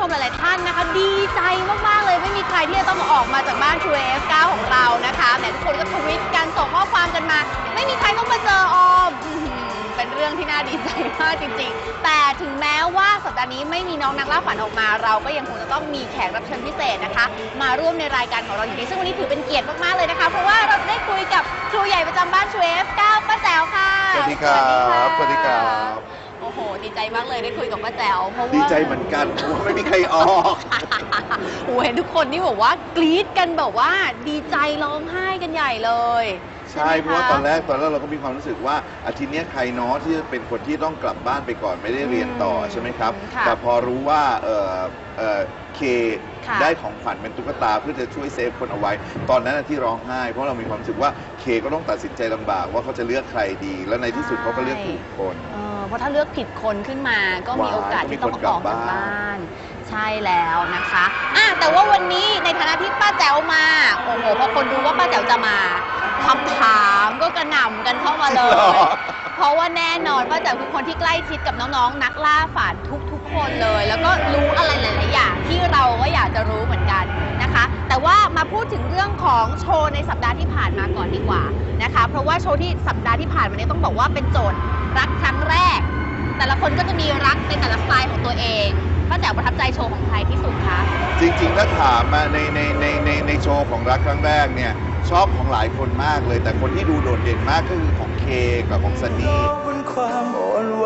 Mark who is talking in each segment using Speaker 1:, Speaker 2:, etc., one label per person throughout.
Speaker 1: มหลายๆท่านนะคะดีใจมากๆเลยไม่มีใครที่จะต้องออกมาจากบ้าน True AF9 ของเรานะคะแหมทุกคนก็ทวิตกันส่งข้อความกันมาไม่มีใครต้องมาเจอออมเป็นเรื่องที่น่าดีใจมากจริงๆแต่ถึงแม้ว่าสัปดาห์นี้ไม่มีน้องนักล่าฝันออกมาเราก็ยังคงจะต้องมีแขกรับเชิญพิเศษนะคะมาร่วมในรายการของเราอยู่ดีซึ่งวันนี้ถือเป็นเกียรติมากๆเลยนะคะเพราะว่าเราจะได้คุยกับครูใหญ่ประจำบ้าน True AF9 ป้าแจ๋วค่ะ
Speaker 2: สวัสดีครับสวัสดีครับ
Speaker 1: โอ้โหดีใจมากเลยได้คุยกับป้าแจ๋วเพราะว่า
Speaker 2: ดีใจเหมือนกันเพราะว่าไม่มีใครออก
Speaker 1: โอ้เห็นทุกคนนี่บอกว่ากรี๊ดกันแบบว่าดีใจร้องไห้กันใหญ่เลย
Speaker 2: ใช่เพราะว่าตอนแรกเราก็มีความรู้สึกว่าอาทิตย์นี้ใครเนาะที่จะเป็นคนที่ต้องกลับบ้านไปก่อนไม่ได้เรียนต่อใช่ไหมครับแต่พอรู้ว่าเคได้ของขวัญเป็นตุ๊กตาเพื่อจะช่วยเซฟคนเอาไว้ตอนนั้นที่ร้องไห้เพราะเรามีความรู้สึกว่าเคก็ต้องตัดสินใจลำบากว่าเขาจะเลือกใครดีแล้วในที่สุดเขาก็เลือกถูกคน
Speaker 1: เพราะถ้าเลือกผิดคนขึ้นมาก็มีโอกาสที่ต้องออกจากบ้านใช่แล้วนะคะแต่ว่าวันนี้ในฐานะที่ป้าแจ๋วมาโอ้โหพอคนรู้ว่าป้าแจ๋วจะมาคำถามก็กระหน่ำกันเข้ามาเลยเพราะว่าแน่นอนป้าแจ๋วคือคนที่ใกล้ชิดกับน้องๆนักล่าฝันทุกคนเลยแล้วก็รู้อะไรหลายๆอย่างที่เราก็อยากจะรู้เหมือนกันนะคะแต่ว่ามาพูดถึงเรื่องของโชว์ในสัปดาห์ที่ผ่านมาก่อนดีกว่านะคะเพราะว่าโชว์ที่สัปดาห์ที่ผ่านมานี้ต้องบอกว่าเป็นโจทย์รักครั้งแรกแต่ละคนก็จะมีรักในแต่ละสไตล์ของตัวเองป้าแจ๋วประทับใจโชว์ของใครที่สุดคะ
Speaker 2: จริงๆถ้าถามมาในโชว์ของรักครั้งแรกเนี่ยชอบของหลายคนมากเลยแต่คนที่ดูโดดเด่นมากก็คือของเคกับของซันนี่บนความอ่อนไหว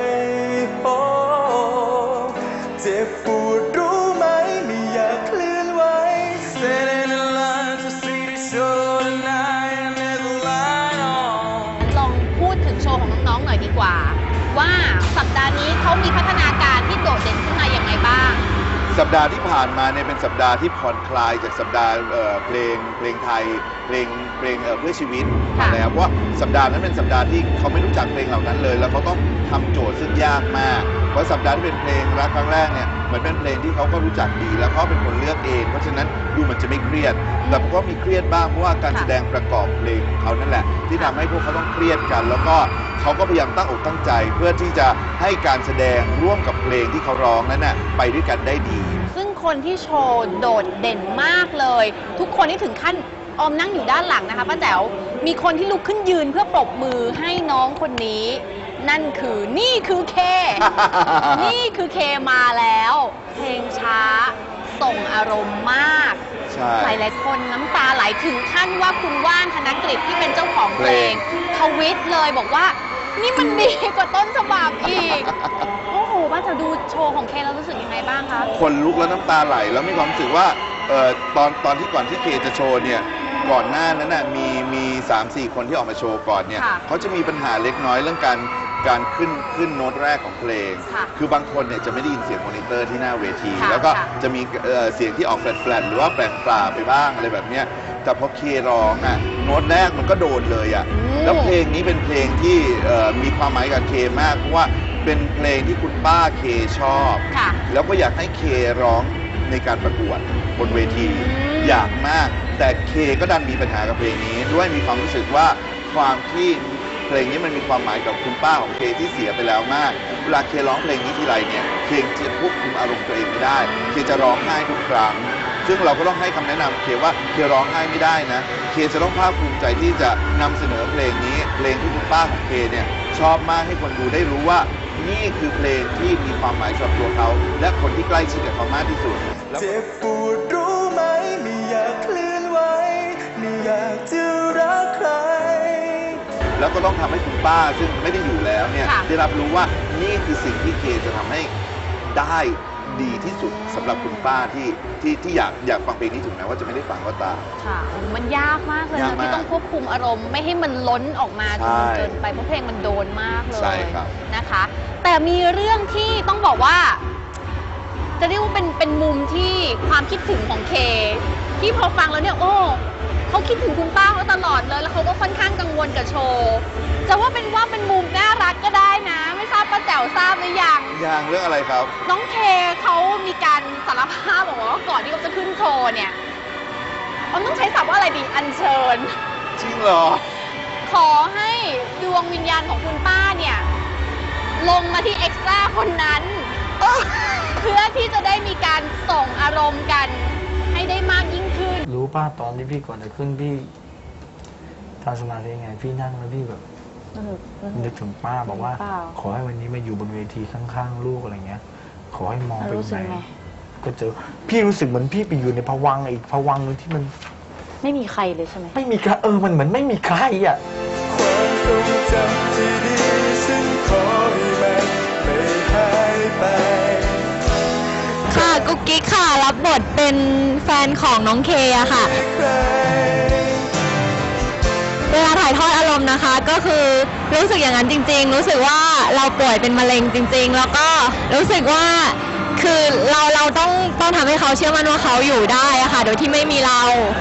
Speaker 2: เจ็บปวดรู้ไหมไม่อยากเคลื่อนไหว
Speaker 1: ลองพูดถึงโชว์ของน้องๆหน่อยดีกว่าว่าสัปดาห์นี้เขามีพัฒนาการที่โดดเด่นขึ้นมาอย่างไรบ้าง
Speaker 2: สัปดาห์ที่ผ่านมาเนี่ยเป็นสัปดาห์ที่ผ่อนคลายจากสัปดาห์เพลงไทยเพลงเพื่อชีวิตนะครับเพราะว่าสัปดาห์นั้นเป็นสัปดาห์ที่เขาไม่รู้จักเพลงเหล่านั้นเลยแล้วเขาต้องทำโจทย์ซึ่งยากมากเพราะสัปดาห์ที่เป็นเพลงรักครั้งแรกเนี่ยเหมือนเป็นเพลงที่เขาก็รู้จักดีแล้วเขาเป็นคนเลือกเองเพราะฉะนั้นดูมันจะไม่เครียดแต่ก็มีเครียดบ้างเพราะว่าการแสดงประกอบเพลงของเขานั่นแหละที่ทำให้พวกเขาต้องเครียดกันแล้วก็เขาก็พยายามตั้งอกตั้งใจเพื่อที่จะให้การแสดงร่วมกับเพลงที่เขาร้องนั้นน่ะไปด้วยกันได้ดี
Speaker 1: ซึ่งคนที่โชว์โดดเด่นมากเลยทุกคนที่ถึงขั้นออมนั่งอยู่ด้านหลังนะคะป้าแจ๋วมีคนที่ลุกขึ้นยืนเพื่อปรบมือให้น้องคนนี้นั่นคือนี่คือเค นี่คือเคมาแล้วเพลงช้าส่งอารมณ์มากหลายๆคนน้ำตาไหลถึงขั้นว่าคุณว่านธนกฤษที่เป็นเจ้าของเพลงทวิตเลยบอกว่านี่มันดีกว่าต้นฉบับอีกโอ้โหป้าแจ๋วดูโชว์ของเคแล้วรู้สึกยังไงบ้างคะ
Speaker 2: คนลุกแล้วน้ำตาไหลแล้วมีความรู้สึกว่าตอนที่ก่อนที่เคจะโชว์เนี่ยก่อนหน้านั้นน่ะมี 3-4 คนที่ออกมาโชว์ก่อนเนี่ยเขาจะมีปัญหาเล็กน้อยเรื่องการขึ้นโน้ตแรกของเพลงคือบางคนเนี่ยจะไม่ได้ยินเสียงมอนิเตอร์ที่หน้าเวทีแล้วก็จะมีเสียงที่ออกแฟลตๆหรือว่าแปลงปลาไปบ้างอะไรแบบเนี้ยแต่พอเคร้องอ่ะโน้ตแรกมันก็โดนเลยอ่ะแล้วเพลงนี้เป็นเพลงที่มีความหมายกับเคมากเพราะว่าเป็นเพลงที่คุณป้าเคชอบแล้วก็อยากให้เคร้องในการประกวดบนเวทีอยากมากแต่เคก็ดันมีปัญหากับเพลงนี้ด้วยมีความรู้สึกว่าความที่เพลงนี้มันมีความหมายกับคุณป้าของเคที่เสียไปแล้วมากเวลาเคร้องเพลงนี้ทีไรเนี่ยเคจะควบคุมอารมณ์ตัวเองไม่ได้เคจะร้องไห้ทุกครั้งซึ่งเราก็ต้องให้คำแนะนำเคว่าเคร้องไห้ไม่ได้นะเคจะต้องภาคภูมิใจที่จะนำเสนอเพลงนี้เพลงที่คุณป้าของเคเนี่ยชอบมากให้คนดูได้รู้ว่านี่คือเพลงที่มีความหมายสำหรับตัวเขาและคนที่ใกล้ชิดกับเขามากที่สุดเจ็บปวดรู้ไหมไม่อยากเคลื่อนไหวไม่อยากจะรักใครแล้วก็ต้องทำให้คุณป้าซึ่งไม่ได้อยู่แล้วเนี่ยได้รับรู้ว่านี่คือสิ่งที่เคจะทำให้ได้ดีที่สุดสำหรับคุณป้าที่อยากฟังเพลงนี้ถึงแม้ว่าจะไม่ได้ฟังก็ตาม
Speaker 1: ค่ะมันยากมากเลยนะที่ต้องควบคุมอารมณ์ไม่ให้มันล้นออกมาจนเกินไปเพราะเพลงมันโดนมากเลยนะคะแต่มีเรื่องที่ต้องบอกว่าจะเรียกว่าเป็นมุมที่ความคิดถึงของเคที่พอฟังแล้วเนี่ยโอ้เขาคิดถึงคุณป้าเขาตลอดเลยแล้วเขาก็ค่อนข้างกังวลกับโชว์จะว่าเป็นมุมน่ารักก็ได้นะไม่ทราบป้าแจ๋วทราบหรือยัง
Speaker 2: เรื่องอะไรครับ
Speaker 1: น้องเคเขามีการสารภาพบอกว่าก่อนที่เขาจะขึ้นโชว์เนี่ยเขาต้องใช้ศัพท์ว่าอะไรดีอัญเชิญ
Speaker 2: จริงเหรอ
Speaker 1: ขอให้ดวงวิญญาณของคุณป้าเนี่ยลงมาที่เอ็กซ์ตร้าคนนั้นเพื่อที่จะได้มีการส่งอารมณ์กันให้ได้มากยิ่งขึ้น
Speaker 3: รู้ป่ะตอนที่พี่ก่อนจะขึ้นพี่ทำสมาธิไงพี่นั่งแล้วพี่แบบนึกถึงป้าบอกว่า ขอให้วันนี้มาอยู่บนเวทีข้างๆลูกอะไรเงี้ย ขอให้มองไปไหนก็เจอพี่รู้สึกเหมือนพี่ไปอยู่ในภวังค์อีกภวังค์นึงที่มัน
Speaker 1: ไม่มีใครเลยใช่ไหม
Speaker 3: ไม่มีใครมันเหมือนไม่มีใครอ่ะ
Speaker 4: ความทรงจำที่ดีฉันขอให้มันไม่หายไป
Speaker 1: ค่ะกุ๊กกิ๊กค่ะรับบทเป็นแฟนของน้องเคอะค่ะเวลาถ่ายทอดอารมณ์นะคะก็คือรู้สึกอย่างนั้นจริงๆรู้สึกว่าเราป่วยเป็นมะเร็งจริงๆแล้วก็รู้สึกว่าคือเราต้องทำให้เขาเชื่อมั่นว่าเขาอยู่ได้อะค่ะโดยที่ไม่มีเรา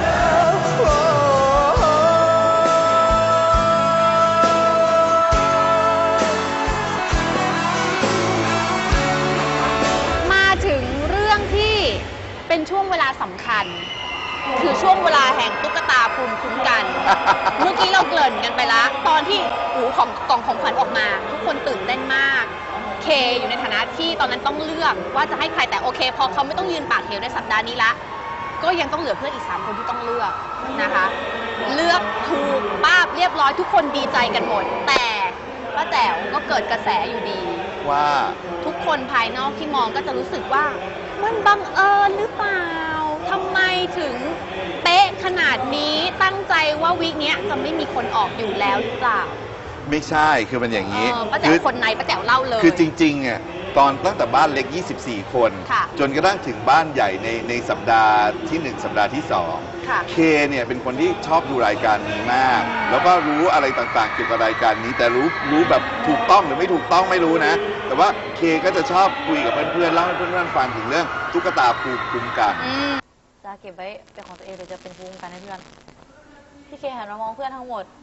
Speaker 1: มาถึงเรื่องที่เป็นช่วงเวลาสำคัญคือช่วงเวลาแห่งตุ๊กตาภูมิคุ้มกัน เมื่อกี้เราเกริ่นกันไปแล้วตอนที่ของกล่องของขวัญออกมาทุกคนตื่นเต้นมากเคอยู่ในฐานะที่ตอนนั้นต้องเลือกว่าจะให้ใครแต่โอเคพอเขาไม่ต้องยืนปากเหวในสัปดาห์นี้ละก็ยังต้องเหลือเพื่อนอีก3คนที่ต้องเลือกนะคะเลือกถูกป้าบเรียบร้อยทุกคนดีใจกันหมดแต่ป้าแจ๋วก็เกิดกระแสอยู่ดี
Speaker 2: ว่า
Speaker 1: ทุกคนภายนอกที่มองก็จะรู้สึกว่ามันบังเอิญหรือเปล่าทำไมถึงเป๊ะขนาดนี้ตั้งใจว่าวีคนี้จะไม่มีคนออกอยู่แล้วหรือเปล่า
Speaker 2: ไม่ใช่คือมันอย่างนี้
Speaker 1: ป้าแจ๋วคนในป้าแจ๋วเล่าเลย
Speaker 2: คือจริงๆเนี่ยตอนตั้งแต่บ้านเล็ก24คนจนกระทั่งถึงบ้านใหญ่ในสัปดาห์ที่1สัปดาห์ที่2เคเนี่ยเป็นคนที่ชอบดูรายการนี้มากแล้วก็รู้อะไรต่างๆเกี่ยวกับรายการนี้แต่รู้แบบถูกต้องหรือไม่ถูกต้องไม่รู้นะแต่ว่าเคก็จะชอบคุยกับเพื่อนๆเล่าให้เพื่อนๆฟังถึงเรื่องตุ๊กตาภูมิคุ้มกัน
Speaker 5: จะเก็บไว้เป็นของตัวเองหรือจะเป็นภูมิคุ้มกันให้เพื่อนพี่เคหันมามองเพื่อนทั้งหมด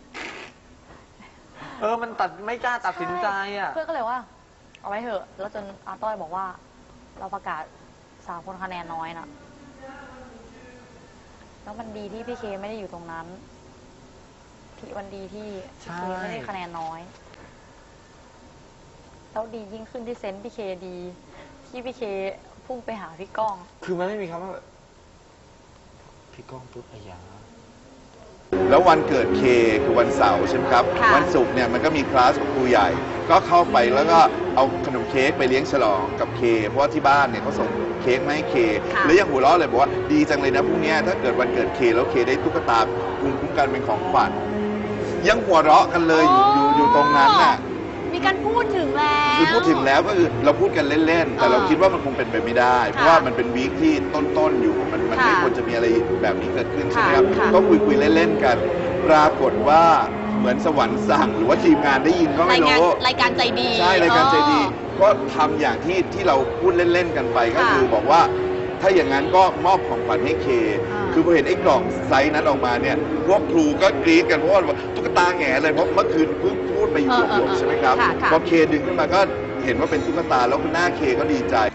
Speaker 3: มันไม่กล้าตัดสินใจอ่ะ
Speaker 5: เพื่อนก็เลยว่าเอาไว้เถอะแล้วจนอาต้อยบอกว่าเราประกาศ3 คนคะแนนน้อยนะแล้วมันดีที่พี่เคไม่ได้อยู่ตรงนั้นวันดีที่พี่เคไม่ได้คะแนนน้อยแล้วดียิ่งขึ้นที่เซนต์พี่เคดีที่พี่เคพุ่งไปหาพี่ก้อง
Speaker 3: คือมันไม่มีคำว่าพี่ก้องปุ๊บอยา
Speaker 2: แล้ววันเกิดเคคือวันเสาร์ใช่ไหมครับวันศุกร์เนี่ยมันก็มีคลาสของครูใหญ่ก็เข้าไปแล้วก็เอาขนมเค้กไปเลี้ยงฉลองกับเคเพราะว่าที่บ้านเนี่ยเขาส่งเค้กมาให้เคแล้วยังหัวเราะเลยบอกว่าดีจังเลยนะพรุ่งนี้ถ้าเกิดวันเกิดเคแล้วเคได้ตุ๊กตาภูมิคุ้มกันเป็นของขวัญยังหัวเราะกันเลยอยู่ตรงนั้นน่ะ
Speaker 1: มีการพูดถึงแล้ว
Speaker 2: คือพูดถึงแล้วก็คือเราพูดกันเล่นๆแต่เราคิดว่ามันคงเป็นไปไม่ได้เพราะว่ามันเป็นวีคที่ต้นๆอยู่มันไม่ควรจะมีอะไรแบบนี้เกิดขึ้นใช่ไหมครับก็คุยเล่นๆกันปรากฏว่าเหมือนสวรรค์สั่งหรือว่าทีมงานได้ยินก็ไม่รู้
Speaker 1: รายการใจดี
Speaker 2: ใช่รายการใจดีก็ทำอย่างที่เราพูดเล่นๆกันไปก็คือบอกว่าถ้าอย่างนั้นก็มอบของขวัญให้เคคือพอเห็นไอ้กล่องไซส์นั้นออกมาเนี่ยพวกครูก็กรี๊ดกันเพราะว่าตุ๊กตาแง่เลยเพราะเมื่อคืนเพิ่งพูดไปอยู่บวกๆใช่ไหมครับพอเคดึงขึ้นมาก็เห็นว่าเป็นตุ๊กตาแล้วหน้าเคก็ดีใจ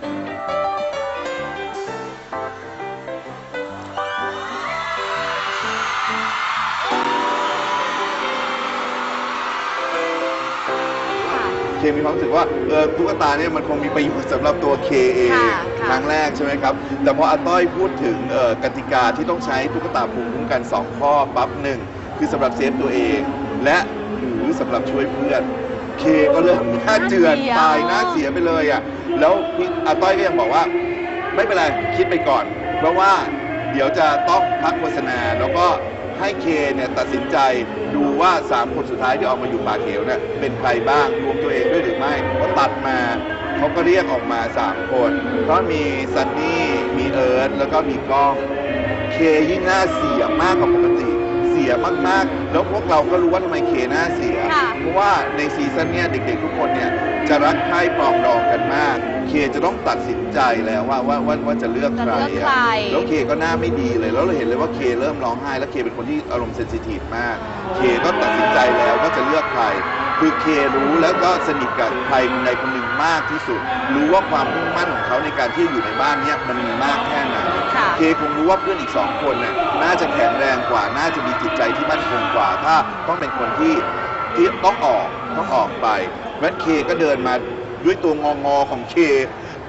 Speaker 2: เคมีความรู้สึกว่าตุ๊กตาเนี่ยมันคงมีประโยชน์สำหรับตัวเคเองครั้งแรกใช่ไหมครับแต่พออาต้อยพูดถึงกติกาที่ต้องใช้ตุ๊กตาภูมิคุ้มกัน2ข้อปั๊บ1คือสำหรับเซฟตัวเองและหรือสำหรับช่วยเพื่อนเคก็เริ่มหน้าเจือนตายหน้าเสียไปเลยอ่ะแล้วพี่อาต้อยก็ยังบอกว่าไม่เป็นไรคิดไปก่อนเพราะว่าเดี๋ยวจะต้องพักโฆษณาแล้วก็ให้เคเนี่ยตัดสินใจดูว่า3 คนสุดท้ายที่ออกมาอยู่ปากเหวเนี่ยเป็นใครบ้างรวมตัวเองด้วยหรือไม่ก็ตัดมาเขาก็เรียกออกมา3 คนเพราะมีซันนี่มีเอิร์ธแล้วก็มีก้องเคยิ่งหน้าเสียมากกว่าปกติเสียมากๆแล้วพวกเราก็รู้ว่าทำไมเคหน้าเสียเพราะว่าในซีซั่นเนี้ยเด็กๆทุกคนเนี่ยจะรักใคร่ปรองดองกันมากเคจะต้องตัดสินใจแล้วว่าจะเลือกใครแล้วเคก็หน้าไม่ดีเลยแล้วเราเห็นเลยว่าเคเริ่มร้องไห้แล้วเคเป็นคนที่อารมณ์เซนซิทีฟมากเคก็ตัดสินใจแล้วว่าจะเลือกใครคือเครู้แล้วก็สนิทกับใครคนใดคนหนึ่งมากที่สุดรู้ว่าความมุ่งมั่นของเขาในการที่อยู่ในบ้านเนี้ยมันมีมากแค่ไหนเคคงรู้ว่าเพื่อนอีก2 คนน่ะน่าจะแข็งแรงกว่าน่าจะมีจิตใจที่มั่นคงกว่าถ้าต้องเป็นคนที่ต้องออกไปเพราะฉะนั้นเคก็เดินมาด้วยตัวงอของเค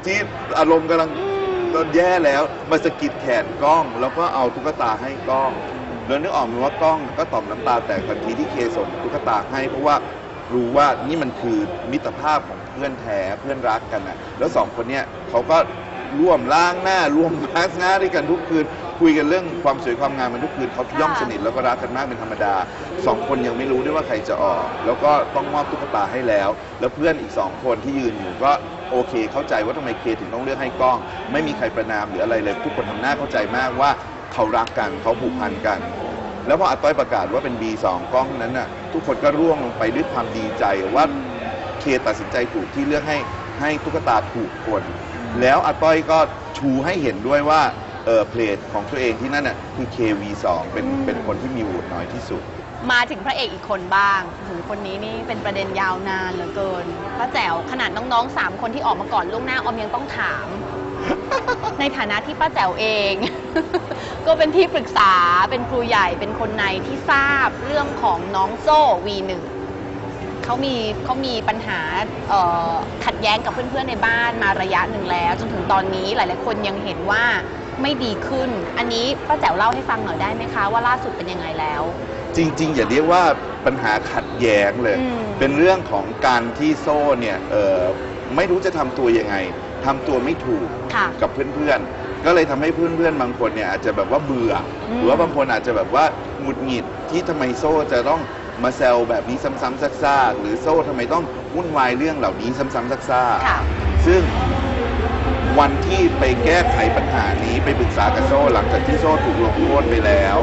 Speaker 2: ที่อารมณ์กำลังแย่แล้วมาสะกิดแขนกล้องแล้วก็เอาตุ๊กตาให้กล้องแล้วนึกออกไหมว่ากล้องก็ตอบน้ำตาแตกทันทีที่เคส่งตุ๊กตาให้เพราะว่ารู้ว่านี่มันคือมิตรภาพของเพื่อนแท้เพื่อนรักกันนะแล้วสองคนเนี้ยเขาก็ร่วมล้างหน้าร่วมมาสก์หน้าด้วยกันทุกคืนคุยกันเรื่องความสวยความงามมันทุกคืนเขาย่อมสนิทแล้วก็รักกันมากเป็นธรรมดาสองคนยังไม่รู้ด้วยว่าใครจะออกแล้วก็ต้องมอบตุ๊กตาให้แล้วแล้วเพื่อนอีกสองคนที่ยืนอยู่ก็โอเคเข้าใจว่าทำไมเคถึงต้องเลือกให้กล้องไม่มีใครประนามหรืออะไรเลยทุกคนทำหน้าเข้าใจมากว่าเขารักกันเขาผูกพันกันแล้วพออาต้อยประกาศว่าเป็น B2 กล้องนั้นน่ะทุกคนก็ร่วงลงไปด้วยความดีใจว่าเคตัดสินใจถูกที่เลือกให้ตุ๊กตาถูกคนแล้วอาต้อยก็ชูให้เห็นด้วยว่าเพลทของตัวเองที่นั่นน่ะคือ KV2 เป็นคนที่มีโหวตน้อยที่สุด
Speaker 1: มาถึงพระเอกอีกคนบ้างถึงคนนี้นี่เป็นประเด็นยาวนานเหลือเกินป้าแจ๋วขนาดน้องๆ3คนที่ออกมาก่อนล่วงหน้าออมยังต้องถาม ในฐานะที่ป้าแจ๋วเอง ก็เป็นที่ปรึกษาเป็นครูใหญ่เป็นคนในที่ทราบเรื่องของน้องโซ่ V1 เขามีปัญหาขัดแย้งกับเพื่อนๆในบ้านมาระยะหนึ่งแล้วจนถึงตอนนี้หลายๆคนยังเห็นว่าไม่ดีขึ้นอันนี้ป้าแจ๋วเล่าให้ฟังหน่อยได้ไหมคะว่าล่าสุดเป็นยังไงแล้ว
Speaker 2: จริงๆอย่าเรียกว่าปัญหาขัดแย้งเลยเป็นเรื่องของการที่โซ่เนี่ยไม่รู้จะทำตัวยังไงทำตัวไม่ถูกกับเพื่อนๆก็เลยทำให้เพื่อนๆบางคนเนี่ยอาจจะแบบว่าเบื่อหรือว่าบางคนอาจจะแบบว่าหงุดหงิดที่ทำไมโซ่จะต้องมาแซวแบบนี้ซ้ำๆซากๆหรือโซ่ทำไมต้องวุ่นวายเรื่องเหล่านี้ซ้ำๆซากๆซึ่งวันที่ไปแก้ไขปัญหานี้ไปปรึกษากับโซ่หลังจากที่โซ่ถูกลงโทษไปแล้ว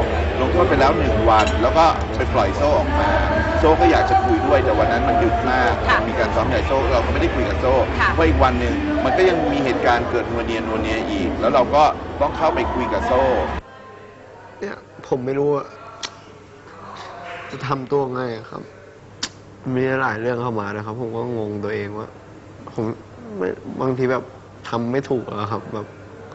Speaker 2: 1 วันแล้วก็ไปปล่อยโซ่ออกมาโซ่ก็อยากจะคุยด้วยแต่วันนั้นมันดึกมากมีการซ้อมใหญ่โซ่เราก็ไม่ได้คุยกับโซ่เพราะอีกวันหนึ่งมันก็ยังมีเหตุการณ์เกิดนัวเนียอีกแล้วเราก็ต้องเข้าไปคุยกับโซ่
Speaker 6: เนี่ยผมไม่รู้ว่าจะทำตัวไงครับมีหลายเรื่องเข้ามานะครับผมก็งงตัวเองว่าผมบางทีแบบทำไม่ถูกอะครับแบบ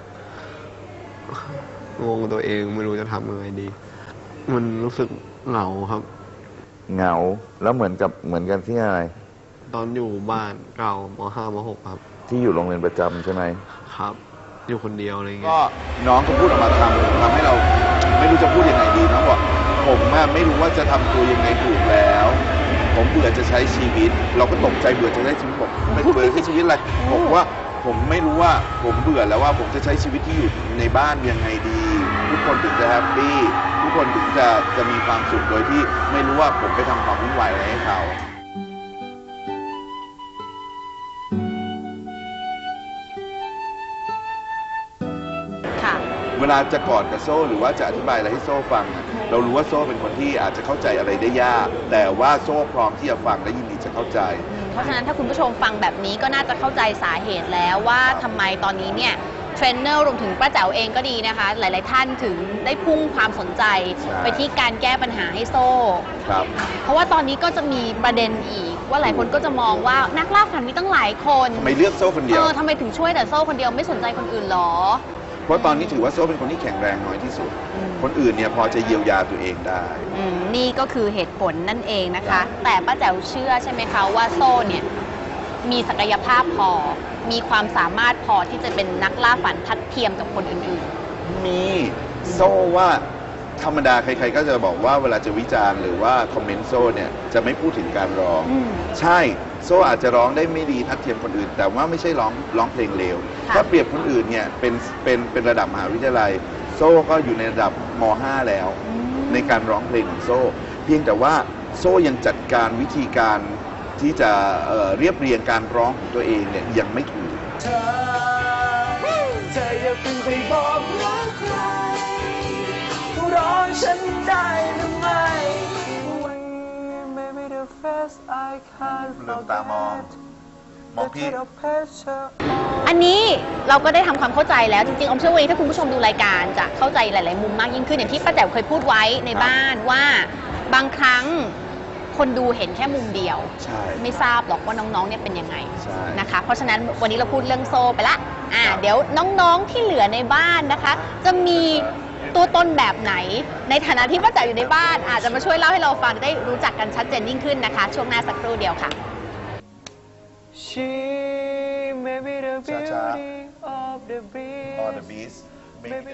Speaker 6: งงตัวเองไม่รู้จะทำยังไงดีมันรู้สึกเหงาครับ
Speaker 2: เหงาแล้วเหมือนกันที่อะไร
Speaker 6: ตอนอยู่บ้านเก่าม.5 ม.6 ครับ
Speaker 2: ที่อยู่โรงเรียนประจำใช่ไหม
Speaker 6: ครับอยู่คนเดียวอะไรเงี้ย
Speaker 2: ก็น้องก็พูดออกมาทำให้เราไม่รู้จะพูดยังไงดีน้องบอกผมไม่รู้ว่าจะทำตัวยังไงถูกแล้วผมเบื่อจะใช้ชีวิตเราก็ตกใจเบื่อจะใช้ชีวิตผมไม่เบื่อใช้ชีวิตอะไรผมว่าผมไม่รู้ว่าผมเบื่อแล้วว่าผมจะใช้ชีวิตที่อยู่ในบ้านยังไงดีทุกคนถึงจะแฮปปี้ทุกคนถึงจะมีความสุขโดยที่ไม่รู้ว่าผมไปทำความวุ่นวายอะไรให้เขาเวลาจะกอดกับโซ่หรือว่าจะอธิบายอะไรให้โซ่ฟังเรารู้ว่าโซ่เป็นคนที่อาจจะเข้าใจอะไรได้ยากแต่ว่าโซ่พร้อมที่จะฟังและยินดีจะเข้าใจ
Speaker 1: เพราะฉะนั้นถ้าคุณผู้ชมฟังแบบนี้ก็น่าจะเข้าใจสาเหตุแล้วว่าทำไมตอนนี้เนี่ยเทรนเนอร์รวมถึงป้าแจ๋วเองก็ดีนะคะหลายๆท่านถึงได้พุ่งความสนใจไปที่การแก้ปัญหาให้โซ่เพราะว่าตอนนี้ก็จะมีประเด็นอีกว่าหลายคนก็จะมองว่านักล่าฝันมีตั้งหลายคน
Speaker 2: ทำไมเลือกโซ่คนเดียว
Speaker 1: ทำไมถึงช่วยแต่โซ่คนเดียวไม่สนใจคนอื่นหรอ
Speaker 2: เพราะตอนนี้ถือว่าโซ่เป็นคนที่แข็งแรงน้อยที่สุดคนอื่นเนี่ยพอจะเยียวยาตัวเองได้
Speaker 1: นี่ก็คือเหตุผลนั่นเองนะคะแต่ป้าแจ๋วเชื่อใช่ไหมคะว่าโซ่เนี่ยมีศักยภาพพอมีความสามารถพอที่จะเป็นนักล่าฝันทัดเทียมกับคนอื่น
Speaker 2: ๆมีโซ่ว่าธรรมดาใครๆก็จะบอกว่าเวลาจะวิจารณ์หรือว่าคอมเมนต์โซ่เนี่ยจะไม่พูดถึงการร้องใช่โซ่อาจจะร้องได้ไม่ดีทัดเทียมคนอื่นแต่ว่าไม่ใช่ร้องเพลงเลวถ้าเปรียบคนอื่นเนี่ยเป็นระดับมหาวิทยาลัยโซ่ก็อยู่ในระดับม.5 แล้วในการร้องเพลงของโซ่เพียงแต่ว่าโซ่ยังจัดการวิธีการที่จะเรียบเรียงการร้องของตัวเองเนี่ยยังไม่ถูก
Speaker 4: เธออย่าเพิ่งไปบอกรักใครรอฉันได้หรือไม่
Speaker 2: ลืมตามองพี่
Speaker 1: อันนี้เราก็ได้ทำความเข้าใจแล้วจริงๆออมเชื่อว่าถ้าคุณผู้ชมดูรายการจะเข้าใจหลายๆมุมมากยิ่งขึ้นอย่างที่ป้าแจ๋วเคยพูดไว้ในบ้านว่าบางครั้งคนดูเห็นแค่มุมเดียวไม่ทราบหรอกว่าน้องๆเนี่ยเป็นยังไงนะคะเพราะฉะนั้นวันนี้เราพูดเรื่องโซ่ไปละเดี๋ยวน้องๆที่เหลือในบ้านนะคะจะมีตัวตนแบบไหนในฐานะที่ป้าแจ๋วอยู่ในบ้านอาจจะมาช่วยเล่าให้เราฟังได้รู้จักกันชัดเจนยิ่งขึ้นนะคะช่วงหน้าสักครู่เดียวค่ะ
Speaker 4: She Baby the
Speaker 2: Cha-cha.
Speaker 4: beauty of the beast
Speaker 2: On the beast
Speaker 4: Baby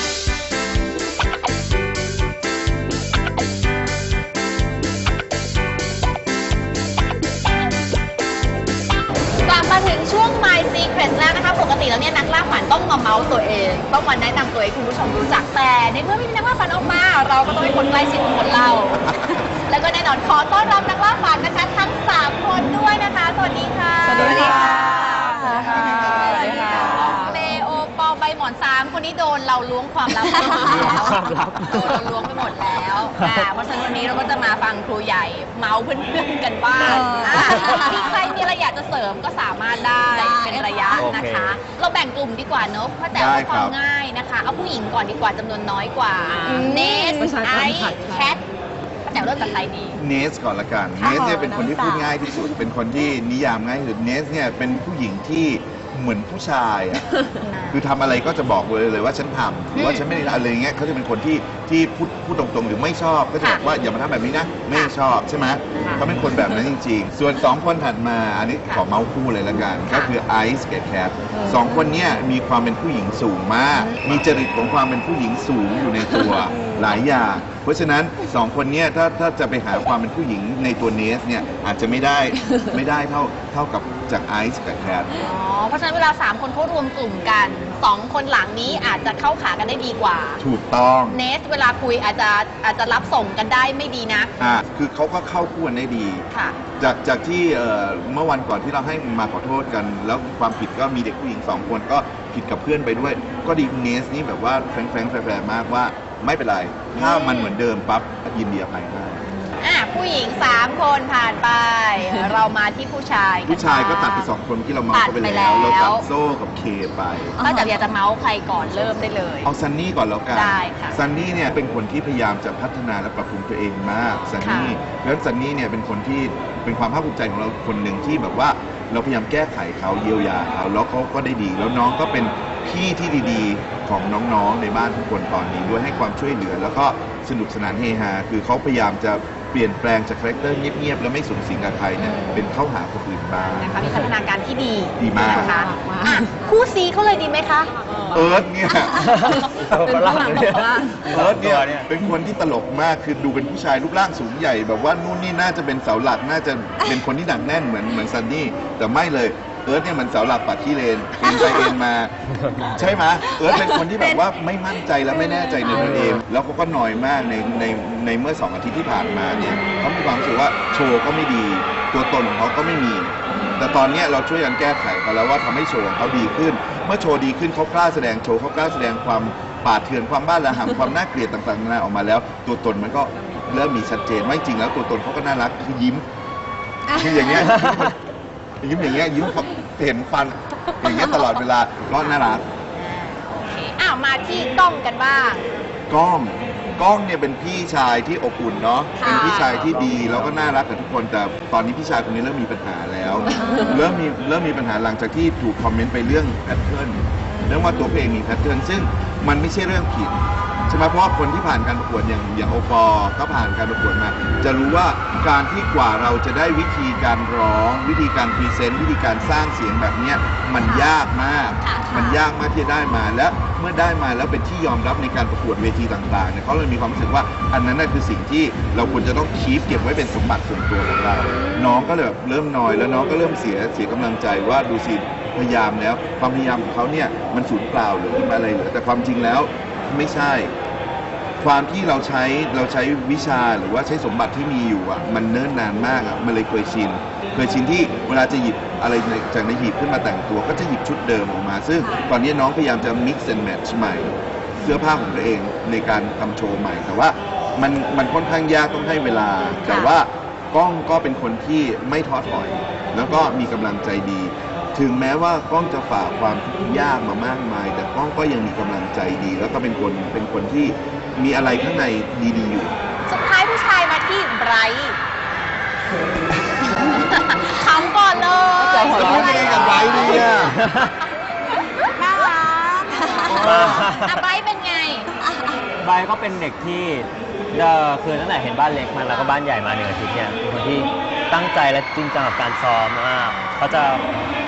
Speaker 1: กลับมาถึงช่วง My Secret แล้วนะคะปกติแล้วเนี่ยนักล่าฝันต้องมาเมาส์ตัวเองต้องมาแนะนำตัวให้คุณผู้ชมรู้จักแต่ในเมื่อไม่มีนักล่าฝันออกมาเราก็ต้องให้คนใกล้ชิดเป็นคนเล่า แล้วก็แน่นอนขอต้อนรับนักล่าฝันนะคะทั้ง3คนด้วยนะคะสวัสดีค่ะ
Speaker 5: สวัสดีค่ะ
Speaker 1: สวัสดีค่ะสวัสดีค่ะเลโอปอใบหมอน3คนนี้โดนเราล้วงความลับไปหมดแล้วโดนเราล้วงไปหมดแล้วเพราะฉะนั้นวันนี้เราก็จะมาฟังครูใหญ่เมาส์เพื่อนๆกันบ้างมีใครมีอะไรอยากจะเสริมก็สามารถได้เป็นระยะนะคะ เราแบ่งกลุ่มดีกว่าเนอะเพราะแต่ว่าความง่ายนะคะเอาผู้หญิงก่อนดีกว่าจำนวนน้อยกว่าเนสไอแคทแต่เริ่มจากใครดี
Speaker 2: เนสก่อนละกัน เนสเนี่ยเป็นคนที่พูดง่ายที่สุด เป็นคนที่นิยามง่ายที่สุด เนสเนี่ยเป็นผู้หญิงที่เหมือนผู้ชายอ่ะ คือทำอะไรก็จะบอกเลยว่าฉันทำหรือว่าฉันไม่ได้ทำอะไรอย่างเงี้ยเขาจะเป็นคนที่พูดตรงๆ หรือไม่ชอบก็จะบอกว่าอย่ามาทำแบบนี้นะ ไม่ชอบใช่ไหมเขาเป็นคนแบบนั้นจริงๆ ส่วน2คนถัดมาอันนี้ขอเมาส์คู่เลยละกัน ก็คือไอซ์กับแคท2คนเนี่ยมีความเป็นผู้หญิงสูงมาก มีจริตของความเป็นผู้หญิงสูงอยู่ในตัวหลายอย่างเพราะฉะนั้น2คนเนี่ยถ้าจะไปหาความเป็นผู้หญิงในตัวเนสเนี่ยอาจจะไม่ได้เท่ากับจากไอซ์กับแคท
Speaker 1: อ๋อ เพราะฉะนั้นเวลา3คนเขารวมกลุ่มกัน2คนหลังนี้อาจจะเข้าขากันได้ดีกว่า
Speaker 2: ถูกต้อง
Speaker 1: เนสเวลาคุยอาจจะรับส่งกันได้ไม่ดีนะ
Speaker 2: คือเขาก็เข้าคู่กันได้ดี
Speaker 1: ค่ะ
Speaker 2: จากที่เมื่อวันก่อนที่เราให้มาขอโทษกัน แล้วความผิดก็มีเด็กผู้หญิง2คนก็ผิดกับเพื่อนไปด้วย ก็ดีเนสนี่แบบว่าแฟงๆแฝงมากว่าไม่เป็นไร ถ้ามันเหมือนเดิมปั๊บยินดีอภัยให้
Speaker 1: ผู้หญิง3คนผ่านไป เรามาที่ผู้ชาย
Speaker 2: ผู้ชายก็ตัดไป2คนที่เราเมาส์เขาไปแล้วเราตัดโซ่กับเคไป
Speaker 1: ถ้าอยากจะเมาส์ใครก่อนเริ่มได้เลย
Speaker 2: เอาซันนี่ก่อนแล้วกัน
Speaker 1: ได้ค่ะ
Speaker 2: ซันนี่เนี่ยเป็นคนที่พยายามจะพัฒนาและปรับปรุงตัวเองมากซันนี่
Speaker 1: ค่ะ
Speaker 2: แล้วซันนี่เนี่ยเป็นคนที่เป็นความภาคภูมิใจของเราคนหนึ่งที่แบบว่าเราพยายามแก้ไขเขาเยียวยาเขาแล้วเขาก็ได้ดี แล้วน้องก็เป็นพี่ที่ดีๆของน้องๆในบ้านทุกคนตอนนี้ด้วยให้ความช่วยเหลือ แล้วก็สนุกสนานเฮฮาคือเขาพยายามจะเปลี่ยนแปลงจากคาแรคเตอร์เงียบๆแล้วไม่สูงสิงกับใครเนี่ยเป็นเข้าหาคนอื่นบ้าง
Speaker 1: นะคะมีพัฒนาการที่ดี
Speaker 2: ดีมาก
Speaker 1: นะคะคู่ซีเขาเลยดีไหมคะ
Speaker 2: เอิร์ธเนี่ย
Speaker 5: เป็นฝรั่งเลยนะ
Speaker 2: เอิร์ธเนี่ยเป็นคนที่ตลกมากคือดูเป็นผู้ชายรูปร่างสูงใหญ่แบบว่านู่นนี่น่าจะเป็นเสาหลักน่าจะเป็นคนที่หนักแน่นเหมือนซันนี่แต่ไม่เลยเอิร์ธเนี่ยมันเสาหลักปัดที่เลนเอ็นไปเอ็นมาใช่ไหมเอิร์ธเป็นคนที่แบบว่าไม่มั่นใจและไม่แน่ใจในตัวเองแล้วเขาก็หน่อยมากในเมื่อ2 อาทิตย์ที่ผ่านมาเนี่ยเขามีความรู้สึกว่าโชว์ก็ไม่ดีตัวตนของเขาก็ไม่มี แต่ตอนนี้เราช่วยกันแก้ไขกันแล้วว่าทำให้โชว์ของเขาดีขึ้น เมื่อโชว์ดีขึ้นเขากล้าแสดงโชว์เขากล้าแสดงความป่าเถื่อนความบ้าระห่ำความน่าเกลียดต่างๆนานาออกมาแล้ว ตัวตนมันก็เริ่มมีชัดเจนว่าจริงแล้วตัวตนเขาก็น่ารักคือยิ้มคืออย่างเงี้ยยิ้มอย่างเงี้ยยิ้มเห็นฟันอย่างเงี้ยตลอดเวลาก็น่ารัก
Speaker 1: โอเคมาที่กล้องกันบ้าง
Speaker 2: กล้องเนี่ยเป็นพี่ชายที่อบอุ่นเนาะ
Speaker 1: ค่ะ
Speaker 2: เป็นพี่ชายที่ดีแล้วก็น่ารักกับทุกคนแต่ตอนนี้พี่ชายคนนี้เริ่มมีปัญหาแล้ว เริ่มมีปัญหาหลังจากที่ถูกคอมเมนต์ไปเรื่องแพทเทิร์นเรื่องว่าตัวเพลงมีแพทเทิร์นซึ่งมันไม่ใช่เรื่องผิดใช่ไหมเพราะว่าคนที่ผ่านการประกวดอย่างโอปอก็ผ่านการประกวดมา จะรู้ว่าการที่กว่าเราจะได้วิธีการร้อง วิธีการพรีเซนต์วิธีการสร้างเสียงแบบเนี้ยมันยากมาก มันยากมากที่จะได้มาและเมื่อได้มาแล้วเป็นที่ยอมรับในการประกวดเวทีต่างๆเนี่ยเขาเลยมีความรู้สึกว่าอันนั้นน่ะคือสิ่งที่เราควรจะต้องคีปเก็บไว้เป็นสมบัติส่วนตัวของเรา น้องก็เลยแบบเริ่มนอยแล้วน้องก็เริ่มเสียกำลังใจว่าดูสิพยายามแล้วความพยายามของเขาเนี่ยมันสูญเปล่าหรืออะไรเหรอแต่ความจริงแล้วไม่ใช่ ความที่เราใช้วิชาหรือว่าใช้สมบัติที่มีอยู่อ่ะมันเนิ่นนานมากอ่ะมันเลยเคยชินที่เวลาจะหยิบอะไรจากในหีบขึ้นมาแต่งตัวก็จะหยิบชุดเดิมออกมา ซึ่งตอนนี้น้องพยายามจะ mix and match ใหม่เสื้อผ้าของตัวเองในการทำโชว์ใหม่แต่ว่ามันค่อนข้างยากต้องให้เวลาแต่ว่ากล้องก็เป็นคนที่ไม่ท้อถอยแล้วก็มีกำลังใจดี ถึงแม้ว่ากล้องจะฝ่าความทุกข์ยากมามากมายแต่กล้องก็ยังมีกำลังใจดี แล้วก็เป็นคนที่มีอะไรข้างในดีๆอยู่
Speaker 1: สุดท้ายผู้ชายมาที่ไบรท์ขำก่อนเลย
Speaker 5: จะหัวเราะ
Speaker 2: ไม่ได้กับไบรท์เนี่ย
Speaker 1: น่ารักไบรท์เป็นไง
Speaker 4: ใบก็เป็นเด็กที่คือตั้งแต่เห็นบ้านเล็กมาแล้วก็บ้านใหญ่มา1 อาทิตย์เนี่ยเป็นคนที่ตั้งใจและจริงจังกับการซ้อมมากเขาจะ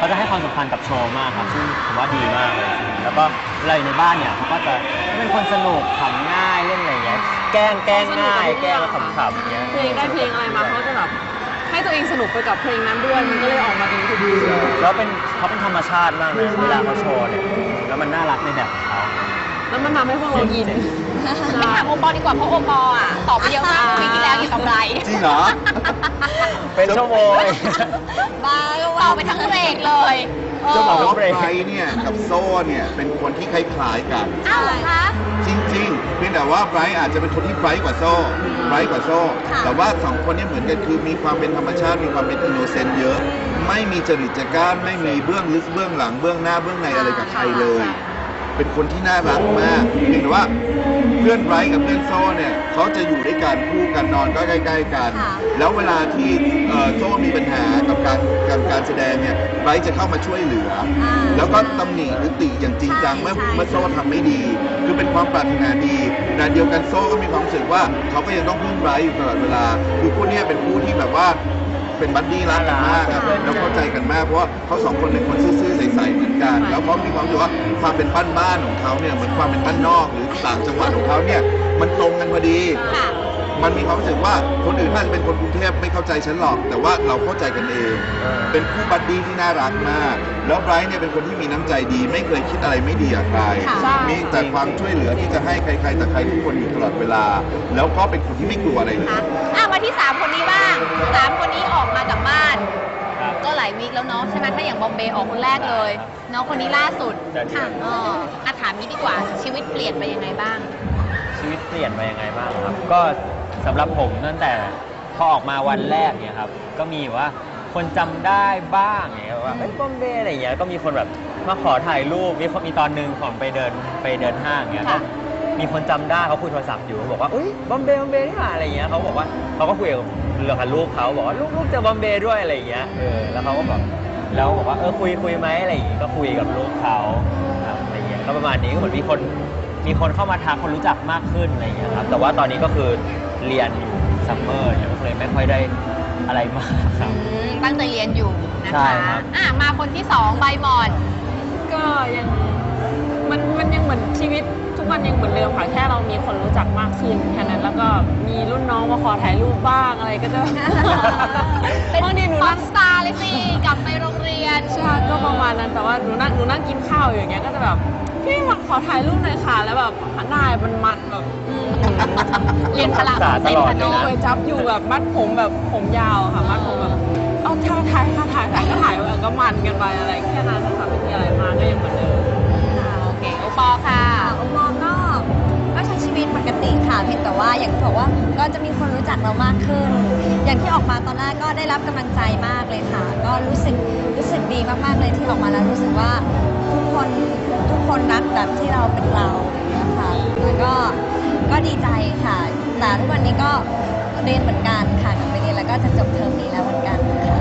Speaker 7: เขาจะให้ความสำคัญกับโชว์มากครับซึ่งผมว่าดีมากเลยแล้วก็เวลาอยู่ในบ้านเนี่ยเขาก็จะเป็นคนสนุกขำง่ายเล่นอะไรอย่างเงี้ยแกล้งง่ายแกล้งแล้วขำๆอย่างเงี้ย
Speaker 8: เพลงได้เพลงอะไรมาเขาจะแบบให้ตัวเองสนุกไปกับเพลงนั้นด้วยมันก็เลยออกมาดีทุกทีเลย
Speaker 7: แล้วเขาเป็นธรรมชาติมากเลยเวลาเขาโชว์เนี่ยแล้วมันน่ารักในแบบของเขา
Speaker 8: แล้วมันทำให้พวกเราอิน
Speaker 1: ไม่ถามโอปอลดีกว่าเพราะโอปอลอ่ะตอบไปเยอะมากปีที่แล้วเกี่ยวกับไร
Speaker 2: จริงเหรอ
Speaker 7: เป็นชั่วโมง
Speaker 1: บ้าตอบไปทั้งเพลงเลย
Speaker 2: จะบอกว่า
Speaker 7: เบรก
Speaker 2: ไบรท์เนี่ยกับโซ่เนี่ยเป็นคนที่คล้ายๆกัน
Speaker 1: อ้าวเหรอคะ
Speaker 2: จริงๆเพียงแต่ว่าไบรท์อาจจะเป็นคนที่ไบรท์กว่าโซ่ไบรท์กว่าโซ่ แต่ว่าสองคนนี้เหมือนกันคือมีความเป็นธรรมชาติมีความเป็นอินโนเซนต์เยอะ ไม่มีจริตจักร้านไม่มีเบื้องลึกเบื้องหลังเบื้องหน้าเบื้องในอะไรกับใครเลย เป็นคนที่น่ารักมากเพียงแต่ว่าเพื่อนไบรท์กับเพื่อนโซ่เนี่ยเขาจะอยู่ด้วยกันคู่กันนอนก็ใกล้ๆกัน แล้วเวลาที่โซ่มีปัญหากับการแสดงเนี่ยไบรท์จะเข้ามาช่วยเหลือ แล้วก็ตำหนิหรือติอย่างจริงจังเมื่อโซ่ทำไม่ดี คือเป็นความปรารถนาดีแต่เดียวกันโซ่ก็มีความรู้สึกว่าเขาก็ยังต้องพึ่งไบรท์อยู่ตลอดเวลาคือคู่เนี้ยเป็นคู่ที่แบบว่าเป็นบัดดี้รักกันมากครับแล้วเข้าใจกันมากเพราะว่าเขาสองคนเป็นคนซื่อๆใสๆเหมือนกันแล้วเขามีความรู้สึกว่าความเป็นบ้านๆของเขาเนี่ยเหมือนความเป็นบ้านนอกหรือต่างจังหวัดของเขาเนี่ยมันตรงกันพอดี มันมีความรู้สึกว่าคนอื่นน่าจะเป็นคนกรุงเทพไม่เข้าใจฉันหรอกแต่ว่าเราเข้าใจกันเอง เป็นคู่บัดดี้ที่น่ารักมากแล้วไบรท์เนี่ยเป็นคนที่มีน้ำใจดีไม่เคยคิดอะไรไม่ดีกับใครมีแต่ความช่วยเหลือที่จะให้ใครๆแต่ใครทุกคนอยู่ตลอดเวลาแล้วก็เป็นคนที่ไม่กลัวอะไรเลย
Speaker 1: มาที่3คนนี้บ้าง3คนนี้ออกมาจากบ้านก็หลายวีคแล้วเนาะใช่ไหมถ้าอย่างบอมเบย์ออกคนแรกเลยน้องคนนี้ล่าสุดค่ะถามนี้ดีกว่าชีวิตเปลี่ยนไปยังไงบ้าง
Speaker 7: ชีวิตเปลี่ยนไปยังไงบ้างครับก็สำหรับผมตั้งแต่พอออกมาวันแรกเนี่ยครับก็มีว่าคนจำได้บ้างเนี่ยว่าบอมเบย์อะไรอย่างเงี้ยก็มีคนแบบมาขอถ่ายรูปมีตอนหนึ่งผมไปเดินห้างเนี่ยก็มีคนจำได้เขาคุยโทรศัพท์อยู่บอกว่าอุ้ยบอมเบย์นี่มาอะไรอย่างเงี้ยเขาบอกว่าเขาก็คุยกับเรื่องกับลูกเขาบอกว่าลูกเจอบอมเบย์ด้วยอะไรอย่างเงี้ยแล้วเขาก็บอกแล้วบอกว่าคุยไหมอะไรอย่างงี้ก็คุยกับลูกเขาอะไรอย่างเงี้ยก็ประมาณนี้ก็เหมือนมีคนเข้ามาทักคนรู้จักมากขึ้นอะไรอย่างเงี้ยครับแต่ว่าตอนนี้ก็คือเรียนอยู่ซัมเมอร์เนี่ยก็เลยไม่ค่อยได้อะไรมากครับ
Speaker 1: ตั้งใจเรียนอยู่นะ
Speaker 7: ใช่
Speaker 1: คะ
Speaker 7: ครับ
Speaker 1: มาคนที่2ใบหมอน
Speaker 8: ก็ยังมันยังเหมือนชีวิตทุกวันยังเหมือนเดิมค่ะแค่เรามีคนรู้จักมากขึ้นแค่นั้นแล้วก็มีรุ่นน้องมาขอถ่ายรูปบ้างอะไรก็จะบางทีหนูนั่ง
Speaker 1: สตาร์เลยสิกลับไปโรงเรียน
Speaker 8: ใช่ก็ประมาณนั้นแต่ว่าหนูนั่งกินข้าวอย่างเงี้ยก็จะแบบพี่มาขอถ่ายรูปหน่อยค่ะแล้วแบบหน้ามันแบบ
Speaker 1: เรียนพละเต้นพนม
Speaker 8: เลยจับอยู่แบบมัดผมแบบผมยาวค่ะมัดผมแบบเอาถ่ายก็ถ่ายก็มันกันไปอะไรแค่นั้นนะคะไม่มีอะไรมากก็ยังเหมือนเดิม
Speaker 1: โอเคโอปอค่ะ
Speaker 5: โอปอก็ใช้ชีวิตปกติค่ะเพียงแต่ว่าอย่างที่บอกว่าก็จะมีคนรู้จักเรามากขึ้นอย่างที่ออกมาตอนแรกก็ได้รับกำลังใจมากเลยค่ะก็รู้สึกดีมากๆเลยที่ออกมาแล้วรู้สึกว่าทุกคนรักแบบที่เราเป็นเรานะคะแล้วก็ดีใจค่ะแต่ทุกวันนี้ก็เรียนเหมือนกันค่ะกลับไปเรียนแล้วก็จะจบเทอมนี้แล้วเหมือนกันค่ะ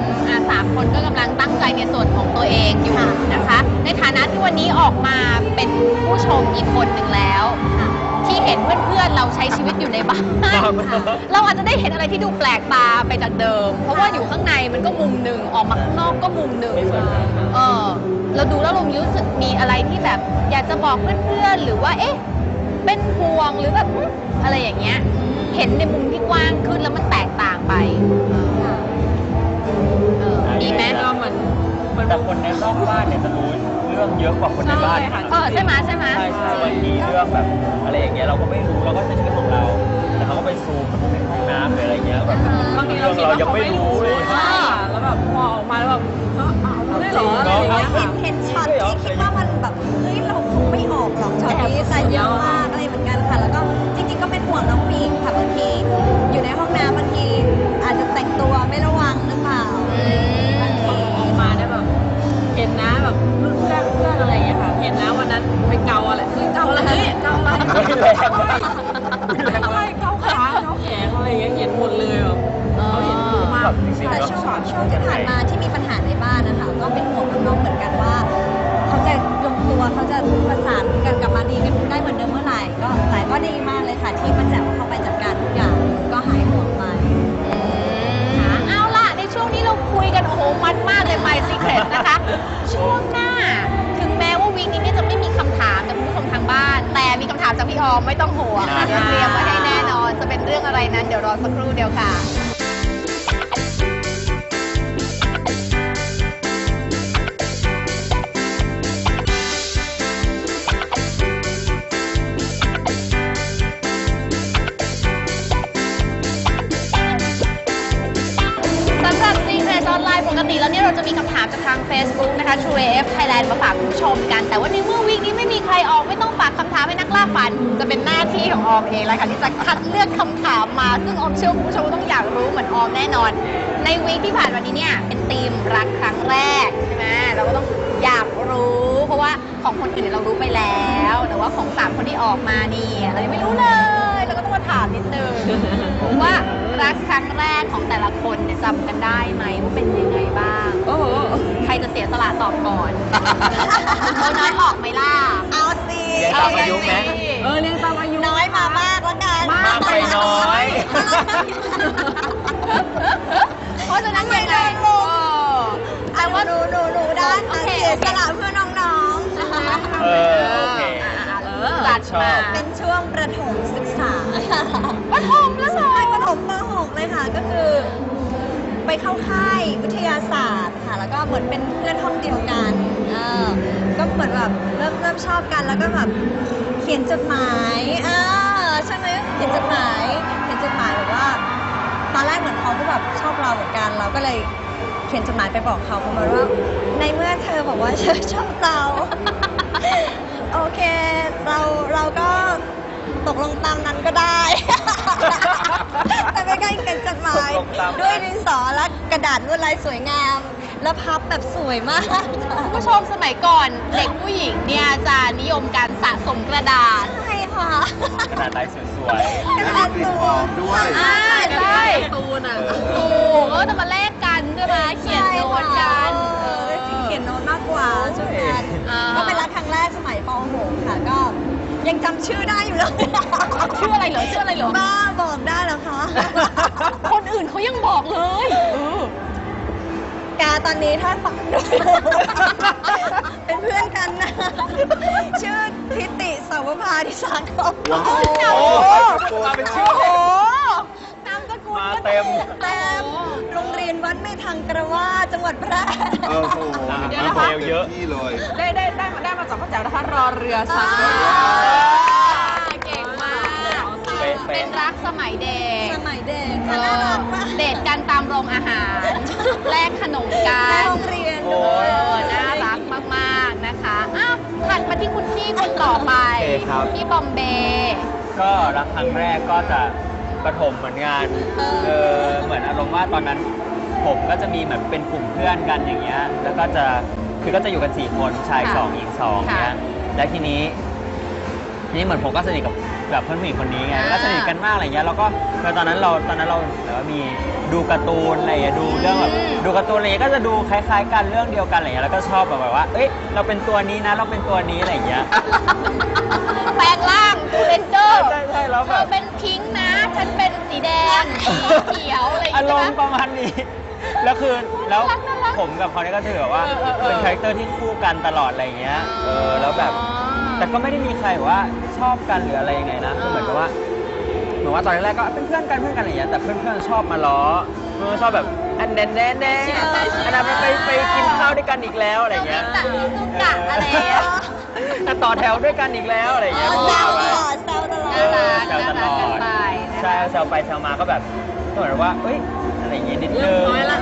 Speaker 1: 3 คนก็กำลังตั้งใจในส่วนของตัวเองอยู่นะคะในฐานะที่วันนี้ออกมาเป็นผู้ชมอีกคนหนึ่งแล้วที่เห็นเพื่อนๆเราใช้ชีวิตอยู่ในบ้านเราอาจจะได้เห็นอะไรที่ดูแปลกตาไปจากเดิมเพราะว่าอยู่ข้างในมันก็มุมหนึ่งออกมาข้างนอกก็มุมหนึ่งเราดูแล้วเรารู้สึกมีอะไรที่แบบอยากจะบอกเพื่อนๆหรือว่าเป็นห่วงหรือแบบอะไรอย่างเงี้ยเห็นในมุมที่กว้างขึ้นแล้วมันแตกต่างไปมีไหม
Speaker 7: แต่คนในนอกบ้านเนี่ยจะรู้เรื่องเยอะกว่าคนในบ้าน
Speaker 1: ใช่ไหม
Speaker 7: ใช่บางทีเรื่องแบบอะไรอย่างเงี้ยเราก็ไม่รู้เราก็ใช้ชีวิตของเราแต่เขาก็ไปซูมในห้องน้ำหรืออะไรเงี้ยแบบ
Speaker 8: บางทีเรายังไม่รู้เลยแล้วแบบพอออกมาแล้วแบบได้หรออะไรอย่างเงี้ย
Speaker 5: เห็นช็อตที่คิดว่ามันแบบเฮ้ยเราคงไม่ออกหรอกช็อตนี้แต่เยอะมากอะไรเหมือนกันค่ะแล้วก็จริงๆก็เป็นห่วงน้องปิงค่ะบางทีอยู่ในห้องน้ำบางทีอาจจะแต่งตัวไม่ระวังหรือเปล่า
Speaker 8: ออกมาได้แบบเห็นนะแบบรุ่นเพื่อนอะไรอย่างเงี้ยค่ะเห็นนะวันนั้นไปเกาอะไรเกาอะไรเกาขาเกาแขนอะไรอย่างเงี้ยเห็นหมดเลยแบบเขาเห็นมาก
Speaker 5: แต่ช่วงที่ผ่านมาที่มีปัญหาในบ้านนะคะก็เป็นห่วงน้องเหมือนกันว่าเขาจะลงตัวเขาจะประสานกันกลับมาดีกันได้เหมือนเดิมเมื่อไหร่ก็ดีมากเลยค่ะที่ป้าแจ๋วเข้าไปจัดการทุกอย่างก็หายห่วงไป
Speaker 1: เอาล่ะในช่วงนี้เราคุยกันโอ้โหมันมากเลย My Secret นะคะช่วงหน้าถึงแม้ว่าวีคนี้เนี่ยจะไม่มีคำถามจากคุณผู้ชมทางบ้าน แต่มีคำถามจากพี่ออมไม่ต้องห่วงเดี๋ยวเตรียมไว้ให้แน่นอนจะเป็นเรื่องอะไรนั้นเดี๋ยวรอสักครู่เดียวค่ะ สำหรับ Refresh ออนไลน์ปกติแล้วเนี่ยเราจะมีคำถามจากทาง Facebook นะคะ True AF Thailand มาฝากคุณผู้ชมกัน แต่ว่าในเมื่อวีคนี้ไม่มีใครออกไม่ต้องฝากคำถามให้นักล่าฝันจะเป็นหน้าที่ของออมเองแล้วค่ะที่จะคัดเลือกคำถามมาซึ่งออมเชื่อคุณผู้ชมต้องอยากรู้เหมือนออมแน่นอน ในวีคที่ผ่านมานี้เนี่ยเป็นธีมรักครั้งแรกใช่ไหมเราก็ต้องอยากรู้เพราะว่าของคนอื่นเรารู้ไปแล้ว แต่ว่าของ3คนที่ออกมานี่เรายังไม่รู้เลยเราก็ต้องมาถามนิดนึง ว่ารักครั้งแรกของแต่ละคนเนี่ยจำกันได้ไหมว่าเป็นยังไงบ้าง
Speaker 8: โอ้โห
Speaker 1: ใครจะเสียสละตอบก่อนโบนัสออกไหมล่ะ
Speaker 5: เอาสิ
Speaker 7: เรียนตามอายุไหม
Speaker 8: เรียงตามอายุ
Speaker 5: น้อยมามากแล้วกัน
Speaker 7: มากไปน้อย
Speaker 1: เพราะฉะนั้นยังไง
Speaker 5: แต่ว่าหนูได้
Speaker 1: โอ
Speaker 5: ค่ะ
Speaker 1: เค
Speaker 5: เสียสละเพื่อน้องๆ
Speaker 7: เออโอเค
Speaker 1: จัดมา
Speaker 5: เป็นช่วงประถมศึกษา
Speaker 1: ประถมแล้วเหรอ
Speaker 5: ใช่ประถมป .6 เลยค่ะ ก็คือ ไปเข้าค่ายวิทยาศาสตร์ค่ะ แล้วก็เหมือนเป็นเพื่อนห้องเดียวกันก็เหมือนแบบเริ่มชอบกันแล้วก็แบบเขียนจดหมายใช่ไหมเขียนจดหมายแบบว่า ตอนแรกเหมือนเขาก็แบบชอบเราเหมือนกัน เราก็เลยเขียนจดหมายไปบอกเขาประมาณว่าในเมื่อเธอบอกว่าเธอชอบเรา โอเคเราก็ตกลงตามนั้นก็ได้ แต่ไม่ใช่เขียนจดหมายด้วยดินสอและกระดาษลวดลายสวยงาม และพับแบบสวยมาก
Speaker 1: คุณผู้ชมสมัยก่อนเด็กผู้หญิงเนี่ยจะนิยมการสะสมกระดาษ
Speaker 5: ใช่ค่ะ
Speaker 7: กระดาษลายสวย
Speaker 2: และมีกลิ่นหอมด้วย
Speaker 1: ใช่
Speaker 8: ตูนอ่ะ
Speaker 1: ถูกจะมาแลกกันใช่ไหมเขียนโน้ตกัน
Speaker 5: เขียนโน้ตมากกว่าช่วงนั้น ก็เป็นรักครั้งแรกสมัยป .6 ค่ะ ก็ยังจำชื่อได้อยู่เลย
Speaker 1: ชื่ออะไรเหรอชื่ออะไรเหรอ
Speaker 5: บ้าบอกได้เหรอคะ
Speaker 1: คนอื่นเขายังบอกเลย
Speaker 5: กาตอนนี้ถ้าฟังดู เป็นเพื่อนกันนะ ชื่อทิติสาวภาทิสาคม
Speaker 2: ว้าว
Speaker 1: โอ้โห
Speaker 7: มาเป็นชื่อ
Speaker 1: โอ้โหนามสกุล
Speaker 7: มา
Speaker 1: ก็
Speaker 7: เต็ม
Speaker 5: แต้มโรงเรียนวัดแม่ทังกระว่าจังหวัดแพร่
Speaker 2: โอ้โห
Speaker 7: เดี๋ยวนะคะ เยอะ
Speaker 2: ที่เลย
Speaker 8: ได้มาจากพ่อแจ๋วนะคะรอเรือสัก
Speaker 1: เก่งมาก
Speaker 7: เป๊ะๆ
Speaker 1: เป็นรักสมัยเด็ก
Speaker 5: สมัยเด็กค่ะน่ารักมาก
Speaker 1: เดทกันตามโรงอาหาร แลกขนมกั
Speaker 5: ใน
Speaker 1: น
Speaker 5: โรงเรียน
Speaker 7: โอ้
Speaker 5: ด้วย
Speaker 1: น่ารักมากๆนะคะอ้าวถัดมาที่คุณพี่คนต่อไป
Speaker 7: โอเคครับ
Speaker 1: พี่บอมเบย์
Speaker 7: ก็รักครั้งแรกก็จะประถมเหมือนกันเหมือนอารมณ์ว่าตอนนั้นผมก็จะมีเหมือนเป็นกลุ่มเพื่อนกันอย่างเงี้ย แล้วก็จะคือก็จะอยู่กัน4คนชาย2หญิง2เงี้ย แล้วทีนี้เหมือนผมก็สนิทกับแบบเพื่อนผู้หญิงคนนี้ไง ก็สนิทกันมากอะไรเงี้ย แล้วก็ตอนนั้นเราแบบว่ามีดูการ์ตูนอะไรเงี้ย ดูเรื่องแบบดูการ์ตูนอะไรเงี้ย ก็จะดูคล้ายๆกันเรื่องเดียวกันอะไรเงี้ย แล้วก็ชอบแบบว่า เอ้ย เราเป็นตัวนี้นะ เราเป็นตัวนี้อะไรเงี้ย
Speaker 1: แปลงร่างทูเลนเจอร์
Speaker 7: ใช่แล้ว
Speaker 1: เธ
Speaker 7: แบ
Speaker 1: อบ เป็นพิงค์นะ ฉันเป็นสีแดงสีเขียวอะไรอย่าง
Speaker 7: อาร
Speaker 1: เงี้
Speaker 7: ม
Speaker 1: ย
Speaker 7: ณ์ประมาณนี้ แล้วคือแล้ว
Speaker 1: น่ารัก
Speaker 7: ผมกับเขาเนี่ยก็ถือแบบว่าเป็นคาแรคเตอร์ที่คู่กันตลอดอะไรเงี้ย แล้วแบบ แต่ก็ไม่ได้มีใครแบบว่าชอบกันหรืออะไรยังไงนะคือเหมือนกับว่าตอนแรกก็เป็นเพื่อนกันอะไรอย่างเงี้ย แต่เพื่อนๆชอบมาล้อเพื่อนชอบแบบอันแน่อันนั้นไปกินข้าวด้วยกันอีกแล้วอะไรเงี้ย
Speaker 1: แต่ลูกกะอะไรอย่างเงี้ย
Speaker 7: แต่ต่อแถวด้วยกันอีกแล้วอะไรเงี้ย
Speaker 5: แซวตลอดแซวตลอด
Speaker 7: แซวตลอดใช่แซวไปแซวมาก็แบบเหมือนว่าเอ้ยอะไรอย่างเงี้ยนิดนึง
Speaker 8: เริ่มน้อยละ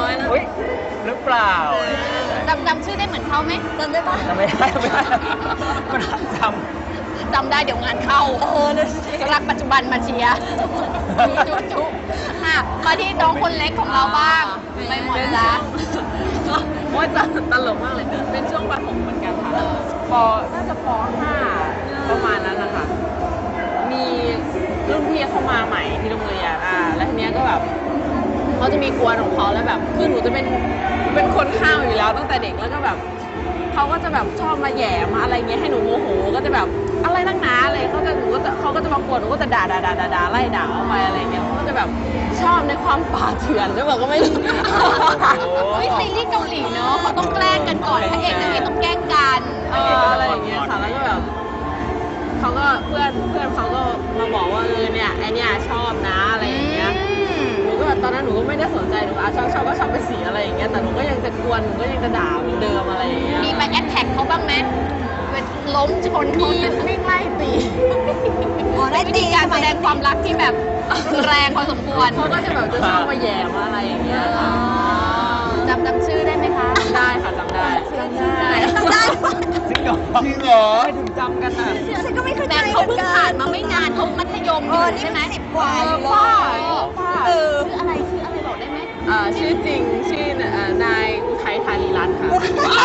Speaker 7: เฮ้ยหรือเปล่า
Speaker 1: จำชื่อได้เหมือนเขาไหม
Speaker 5: จำได้ปะ
Speaker 7: จำไม่ได้มันจำ
Speaker 1: จำได้เดี๋ยวงานเข้า
Speaker 5: นั่นสิ
Speaker 1: รักปัจจุบันมาเชียร์จุ๊อ่ะมาที่น้องคนเล็กของเราบ้างไม่หมดละ
Speaker 8: ว่าจะตลกมากเลย เป็นช่วงประถมเหมือนกันค่ะน่าจะป .5 ประมาณนั้นนะคะ มีรุ่นพี่เข้ามาใหม่ที่โรงเรียนแล้วทีเนี้ยก็แบบเขาจะมีกวนของเขาแล้วแบบคือหนูจะเป็นคนข้าวอยู่แล้วตั้งแต่เด็กแล้วก็แบบเขาก็จะแบบชอบมาแหย่มาอะไรเงี้ยให้หนูโมโหก็จะแบบอะไรนักหนาอะไรเขาก็จะมากวนหนูก็จะด่าไล่ด่าออกไปอะไรเงี้ยเขาก็จะแบบชอบในความป่าเถื่อนด้วยแบบก็ไม่รู้
Speaker 1: เฮ้ยซีรีส์เกาหลีเนาะเขาต้องแกล้งกันก่อนพระเอกนางเอกต้องแกล้งกัน
Speaker 8: อะไรอย่างเงี้ยค่ะแล้วก็แบบเขาก็เพื่อนเขาก็มาบอกว่าเนี่ยไอเนี่ยชอบนะอะไรอย่างเงี้ยหนูก็แบบตอนนั้นหนูก็ไม่ได้สนใจหนูชอบก็ชอบไปสีอะไรอย่างเงี้ยแต่หนูก็ยังจะกวนหนูก็ยังจะด่าเหมือนเดิมอะไรอย่างเงี้ย
Speaker 1: มีไปแอดแท็กเขาบ้างไหมเป็นล้มชน
Speaker 8: มี
Speaker 1: เขา
Speaker 8: วิ่งไล่ตี
Speaker 5: อ๋อได้
Speaker 1: วิ
Speaker 5: ตี
Speaker 1: ธีการแสดงความรักที่แบบแรงพอสมควร
Speaker 8: เขาก็จะแบบจะชอบมาแย่มาอะไรอย่างเงี้ยค่ะ
Speaker 1: จำชื่อได้ไหมคะ
Speaker 8: ได้ค่ะจำได้
Speaker 5: จำได้
Speaker 7: จริงเหรอ
Speaker 2: จริงเหรอ
Speaker 7: ไม่ถึงจำกันอ่ะ
Speaker 5: ฉันก็ไม่เข้าใจ
Speaker 1: แต่เขาเพิ่งผ่านมาไม่นานเขามัธยมอยู่ใช่ไหม
Speaker 5: 10 กว่าอยู่เลย
Speaker 1: ชื่ออะไรบอกได้ไหม
Speaker 8: ชื่อจริงชื่อนายอุทัยธานีรัตน์ค่ะ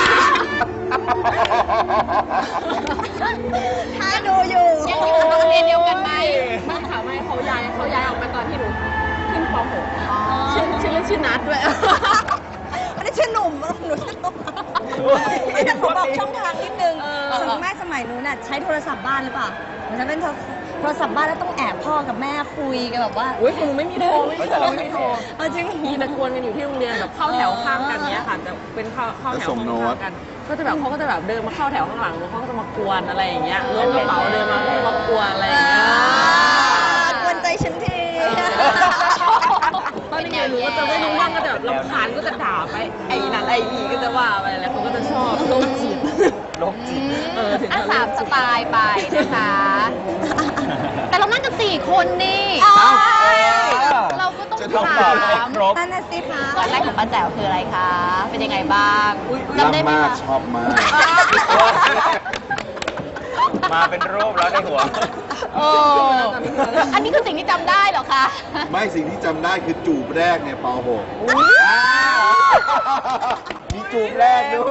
Speaker 5: ถ้าดูอยู่
Speaker 1: ยังอยู่โรงเรียนเดียวกันไหม
Speaker 8: ไม่ค่ะไม่เขาย้ายออกไปตอนที่หนูขึ้นป .6 ชื่อเล่นชื่อนัทด้วย
Speaker 5: ไม่ได้ชื่อหนุ่มหนูชื่อหนุ่มไม่แต่หนูบอกช่องทางนิดนึงสมัยนู้นน่ะใช้โทรศัพท์บ้านหรือเปล่ามันจะเป็นโทรศัพท์บ้านแล้วต้องแอบพ่อกับแม่คุยกันแบบว่า
Speaker 8: อุ้ยหนูไม่มีโทรไม่โทร
Speaker 5: จริง
Speaker 8: มีแต่กวนกันอยู่ที่โรงเรียนแบบเข้าแถวข้างกันเนี้ยค่ะจะเป็นเข้าแถวข้างกันก็จะแบบเขาก็จะแบบเดินมาเข้าแถวข้างหลังแล้วเขาก็จะมากวนอะไรอย่างเงี้ยล้วงกระเป๋าเดินมากวนอะไรอย่างเงี้ย
Speaker 5: กวนใจฉันที
Speaker 8: ตอนนี้หนูก็จะไม่รู้ว่าก็จะแบบรำคาญก็จะด่าไปไอ้นั่นไอ้นี่ก็จะว่าไปอะไรเขาก็จะชอบโรคจิต
Speaker 7: โรคจิต
Speaker 8: ถึง
Speaker 1: สามสไตล์ไปนะคะ แต่เรานั่งกัน4 คนนี่ เราก็ต้อง
Speaker 2: จะต้อง
Speaker 1: ถา
Speaker 2: ตอบให้
Speaker 1: ม
Speaker 7: ครบ
Speaker 5: นั่นน่ะสิคะ
Speaker 1: ก่อนแรกของป้าแจ๋วคืออะไรคะ เป็นยังไงบ้างจำได้ไหม
Speaker 2: รักมาก
Speaker 1: คะ
Speaker 2: ชอบมาก
Speaker 7: มาเป็นรูปแล้วในหัว
Speaker 1: เอออันนี้คือสิ่งที่จำได้เหรอคะ
Speaker 2: ไม่สิ่งที่จำได้คือจูบแรกเนี่ยป .6 มีจูบแรกด้วย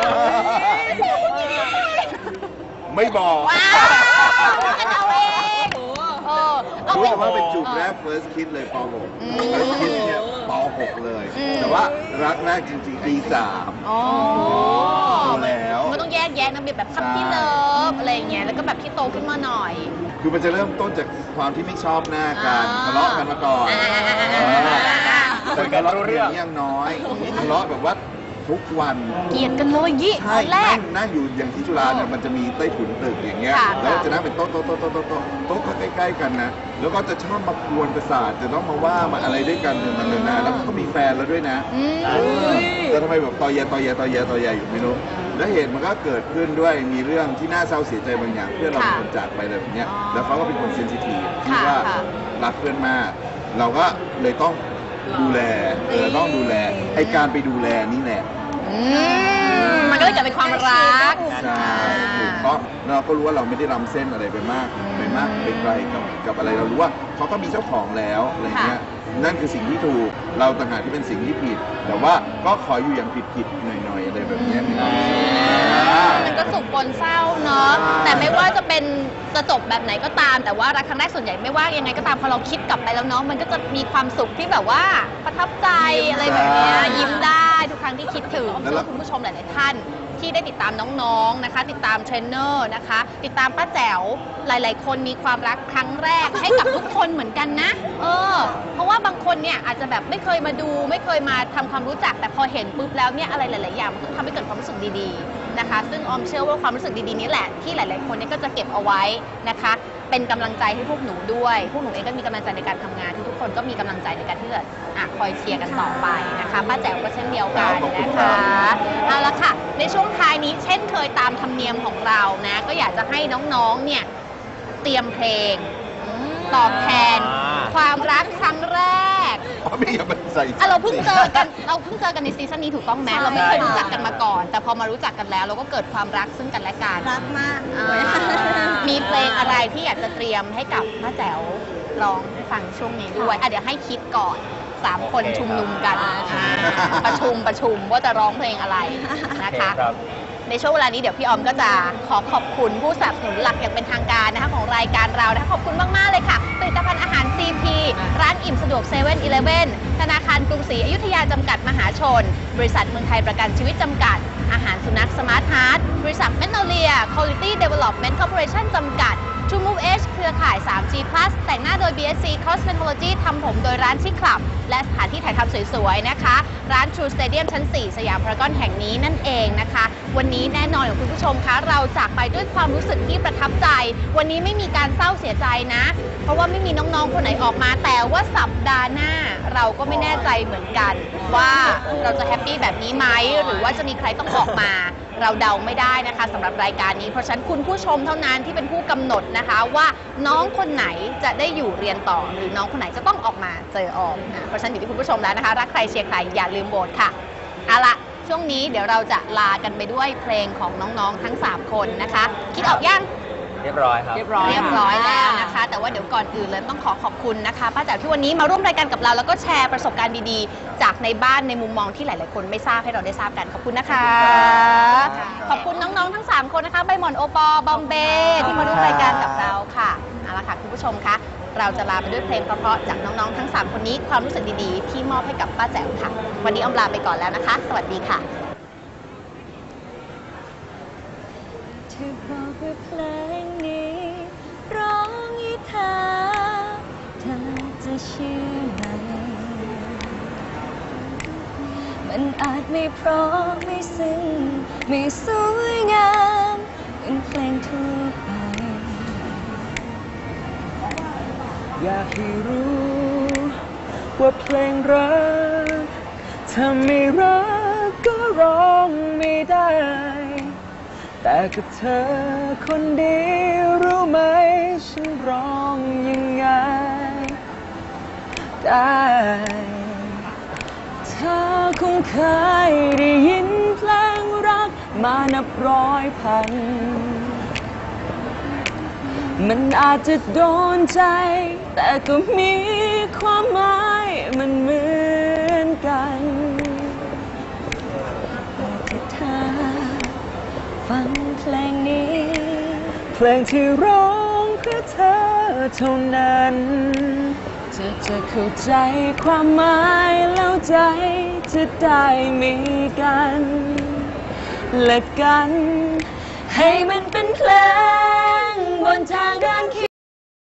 Speaker 2: ไม่บอก
Speaker 1: ว้าวกันเอาเองเอา
Speaker 2: รู้
Speaker 1: เป็
Speaker 2: แต่
Speaker 1: น
Speaker 2: ว่าเป็นจูบแรก first kiss เลยป
Speaker 1: อืม
Speaker 2: .6 first kiss เนี่ยป .6 เลย
Speaker 1: อืม
Speaker 2: แต่ว่ารักแรกจริงๆปี3
Speaker 1: อ๋อ
Speaker 2: โตแล้ว
Speaker 1: มันต้องแยกแยะนะแบบทับที่เลิฟอะไรอย่างเงี้ย แล้วก็แบบที่โตขึ้นมาหน่อย
Speaker 2: คือมันจะเริ่มต้นจากความที่ไม่ชอบหน้ากันทะเลาะกันมาก่อน แต่ทะเลาะกันอย่างน้อยนี่ทะเลาะแบบว่าทุกวัน
Speaker 1: เกลียดกันเลยยี่ต
Speaker 2: ใช่
Speaker 1: อนแรก
Speaker 2: นั่งอยู่อย่างที่จุฬาเนี่ยมันจะมีใต้ถุนตึกอย่างเงี้ย
Speaker 1: ค่ะ
Speaker 2: แล้วจะนั่งเป็นโต๊ะก็ใกล้ๆกันนะ แล้วก็จะชอบมากวนประสาทจะต้องมาว่ามาอะไรด้วยกันมันนานๆแล้วก็มีแฟนแล้วด้วยนะ
Speaker 1: อืม
Speaker 2: แต่ทำไมแบบตอแยอยู่ไม่รู้แล้วเหตุมันก็เกิดขึ้นด้วยมีเรื่องที่น่าเศร้าเสียใจบางอย่างเพื่อนเราเป็นคนจากไปอะไรแบบเนี้ยแล้วเขาก็เป็นคนเซนซิทีฟที่ว่ารักเพื่อนมาก เราก็เลยต้องดูแลต้องดูแลไอการไปดูแลนี่แหละ
Speaker 1: มันก็เลยเกิดเป็นความรัก
Speaker 2: ใช่ถูกเพราะเราก็รู้ว่าเราไม่ได้ล้ำเส้นอะไรไปมากไปไกลกับอะไรเรารู้ว่าเขาก็มีเจ้าของแล้วอะไรเงี้ยนั่นคือสิ่งที่ถูกเราต่างหากที่เป็นสิ่งที่ผิด แต่ว่าก็ขออยู่อย่างผิดหน่อยอะไรแบบเนี้ยมีความสุข
Speaker 1: มันก็สุขปนเศร้าเนาะ แต่ไม่ว่าจะเป็นจะจบแบบไหนก็ตาม แต่ว่ารักครั้งแรกส่วนใหญ่ไม่ว่ายังไงก็ตามพอเราคิดกลับไปแล้วเนาะ มันก็จะมีความสุขที่แบบว่าประทับใจอะไรแบบเนี้ยยิ้มได้ทุกครั้งที่คิดถึงเชื่อว่าคุณผู้ชมหลายๆท่านที่ได้ติดตามน้องๆนะคะ ติดตามเทรนเนอร์นะคะ ติดตามป้าแจ๋วหลายๆ คนมีความรักครั้งแรกให้กับทุกคนเหมือนกันนะ เพราะว่าบางคนเนี่ยอาจจะแบบไม่เคยมาดูไม่เคยมาทำความรู้จักแต่พอเห็นปุ๊บแล้วเนี่ยอะไรหลายๆอย่างมันก็ทำให้เกิดความรู้สึกดีๆนะคะ ซึ่งออมเชื่อว่าความรู้สึกดีๆนี้แหละที่หลายๆคนเนี่ยก็จะเก็บเอาไว้นะคะ เป็นกำลังใจให้พวกหนูด้วยพวกหนูเองก็มีกำลังใจในการทำงานทุกคนก็มีกำลังใจในการที่จะคอยเชียร์กันต่อไปนะคะป้าแจ๋วก็เช่นเดียวกันนะคะเอาละค่ะในช่วงท้ายนี้เช่นเคยตามธรรมเนียมของเรานะก็อยากจะให้น้องๆเนี่ยเตรียมเพลงตอบแทนความรักครั้งแรก
Speaker 2: ไม่อย่าไปใส่
Speaker 1: เราเพิ่งเจอกันในซีซั่นนี้ถูกต้องไหมเราไม่เคยรู้จักกันมาก่อน แต่พอมารู้จักกันแล้วเราก็เกิดความรักซึ่งกันและกัน
Speaker 5: รักมาก
Speaker 1: มีเพลงอะไรที่อยากจะเตรียมให้กับป้าแจ๋วร้องให้ฟังช่วงนี้ด้วยเดี๋ยวให้คิดก่อน3 คนชุมนุมกันประชุมว่าจะร้องเพลงอะไรนะคะในช่วงเวลานี้เดี๋ยวพี่ออมก็จะขอบคุณผู้สนับสนุนหลักอย่างเป็นทางการนะคะของรายการเรานะคะขอบคุณมากๆเลยค่ะผลิตภัณฑ์อาหาร CP ร้านอิ่มสะดวก7-Eleven ธนาคารกรุงศรีอยุธยาจำกัดมหาชนบริษัทเมืองไทยประกันชีวิตจำกัดอาหารสุนัขสมาร์ทฮาร์ทบริษัทเมโนเลีย Quality Development Corporation จำกัด True Move Edge เครือข่าย 3G Plus แต่งหน้าโดย BSC Cosmetology ทำผมโดยร้านชิคคลับ และสถานที่ถ่ายทำสวยๆนะคะ ร้าน True Stadium ชั้น 4 สยามพารากอนแห่งนี้นั่นเองนะคะ วันนี้แน่นอนของคุณผู้ชมคะเราจากไปด้วยความรู้สึกที่ประทับใจ วันนี้ไม่มีการเศร้าเสียใจนะ เพราะว่าไม่มีน้องๆคนไหนออกมา แต่ว่าสัปดาห์หน้าเราก็ไม่แน่ใจเหมือนกัน ว่าเราจะแฮปปี้แบบนี้ไหมหรือว่าจะมีใครต้องออกมา เราเดาไม่ได้นะคะสำหรับรายการนี้เพราะฉะนั้นคุณผู้ชมเท่านั้นที่เป็นผู้กำหนดนะคะว่าน้องคนไหนจะได้อยู่เรียนต่อหรือน้องคนไหนจะต้องออกมาเจอออกเพราะฉะนั้นอยู่ที่คุณผู้ชมแล้วนะคะรักใครเชียร์ใครอย่าลืมโหวตค่ะเอาละช่วงนี้เดี๋ยวเราจะลากันไปด้วยเพลงของน้องๆทั้ง3คนนะคะคิดออกยัง
Speaker 7: เรียบร้อยครับ
Speaker 1: เรียบร้อยแล้วนะคะ แต่ว่าเดี๋ยวก่อนอื่นเลยต้องขอบคุณนะคะป้าแจ๋วที่วันนี้มาร่วมรายการกับเราแล้วก็แชร์ประสบการณ์ดีๆจากในบ้านในมุมมองที่หลายๆคนไม่ทราบให้เราได้ทราบกันขอบคุณนะคะขอบคุณน้องๆทั้ง3คนนะคะใบหม่อนโอปอบอมเบที่มาร่วมรายการกับเราค่ะเอาละค่ะคุณผู้ชมคะเราจะลาไปด้วยเพลงเพราะๆจากน้องๆทั้ง3คนนี้ความรู้สึกดีๆที่มอบให้กับป้าแจ๋วค่ะวันนี้ออมลาไปก่อนแล้วนะคะสวัสดีค่ะ
Speaker 5: เธอบอกว่าเพลงนี้ร้องให้เธอจะเชื่อไหมมันอาจไม่เพราะไม่ซึ้งไม่สวยงามเหมือนเพลงทั่วไป
Speaker 4: อยากให้รู้ว่าเพลงรักถ้าไม่รักก็ร้องไม่ได้แต่กับเธอคนเดียวรู้ไหมฉันร้องยังไงได้เธอคงเคยได้ยินเพลงรักมานับร้อยพันมันอาจจะโดนใจแต่ก็มีความหมายมันเหมือนกันแต่เธอฟังเพลงนี้เพลงที่ร้องเพื่อเธอเท่านั้นจะเข้าใจความหมายแล้วใจจะได้มีกันและกันให้มันเป็นเพลงบนทางเดิน